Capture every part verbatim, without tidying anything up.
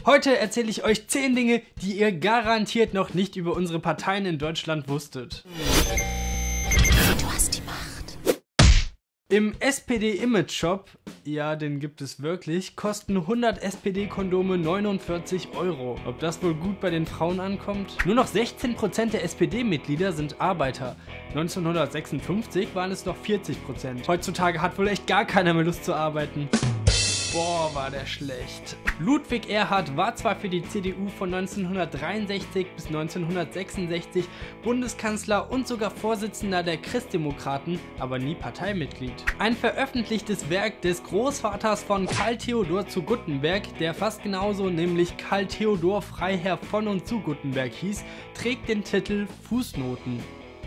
Heute erzähle ich euch zehn Dinge, die ihr garantiert noch nicht über unsere Parteien in Deutschland wusstet. Du hast die Macht. Im S P D-Image-Shop, ja, den gibt es wirklich, kosten hundert S P D-Kondome neunundvierzig Euro. Ob das wohl gut bei den Frauen ankommt? Nur noch sechzehn Prozent der S P D-Mitglieder sind Arbeiter. neunzehnhundertsechsundfünfzig waren es noch vierzig Prozent. Heutzutage hat wohl echt gar keiner mehr Lust zu arbeiten. Boah, war der schlecht. Ludwig Erhard war zwar für die C D U von neunzehnhundertdreiundsechzig bis neunzehnhundertsechsundsechzig Bundeskanzler und sogar Vorsitzender der Christdemokraten, aber nie Parteimitglied. Ein veröffentlichtes Werk des Großvaters von Karl Theodor zu Guttenberg, der fast genauso, nämlich Karl Theodor Freiherr von und zu Guttenberg hieß, trägt den Titel Fußnoten.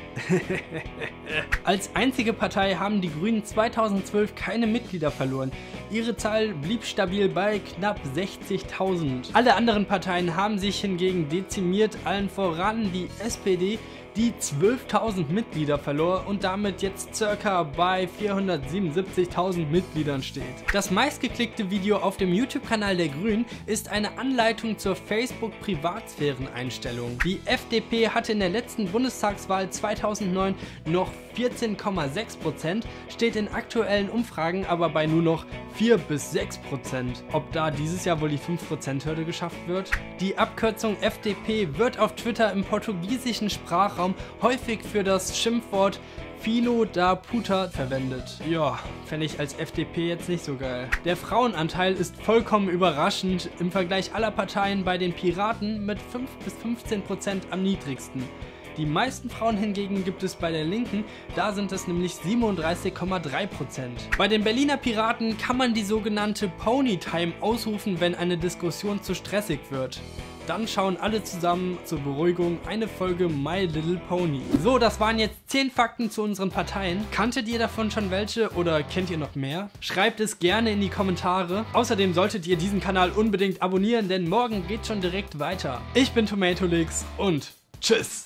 Als einzige Partei haben die Grünen zweitausendzwölf keine Mitglieder verloren. Ihre Zahl blieb stabil bei knapp sechzigtausend. Alle anderen Parteien haben sich hingegen dezimiert, allen voran die S P D, die zwölftausend Mitglieder verlor und damit jetzt circa bei vierhundertsiebenundsiebzigtausend Mitgliedern steht. Das meistgeklickte Video auf dem YouTube-Kanal der Grünen ist eine Anleitung zur Facebook-Privatsphären-Einstellung. Die F D P hatte in der letzten Bundestagswahl zweitausendneun noch vierzehn Komma sechs Prozent, steht in aktuellen Umfragen aber bei nur noch vier bis sechs Prozent. Ob da dieses Jahr wohl die fünf Prozent Hürde geschafft wird? Die Abkürzung F D P wird auf Twitter im portugiesischen Sprachraum häufig für das Schimpfwort Filho da Puta verwendet. Ja, fände ich als F D P jetzt nicht so geil. Der Frauenanteil ist vollkommen überraschend, im Vergleich aller Parteien bei den Piraten mit fünf bis fünfzehn Prozent am niedrigsten. Die meisten Frauen hingegen gibt es bei der Linken, da sind es nämlich siebenunddreißig Komma drei Prozent. Bei den Berliner Piraten kann man die sogenannte Pony-Time ausrufen, wenn eine Diskussion zu stressig wird. Dann schauen alle zusammen zur Beruhigung eine Folge My Little Pony. So, das waren jetzt zehn Fakten zu unseren Parteien. Kanntet ihr davon schon welche oder kennt ihr noch mehr? Schreibt es gerne in die Kommentare. Außerdem solltet ihr diesen Kanal unbedingt abonnieren, denn morgen geht schon direkt weiter. Ich bin Tomatolix und tschüss!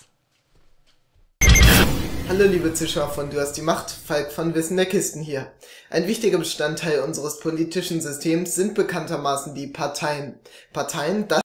Hallo liebe Zuschauer von Du hast die Macht, Falk von Wissen der Kisten hier. Ein wichtiger Bestandteil unseres politischen Systems sind bekanntermaßen die Parteien. Parteien, das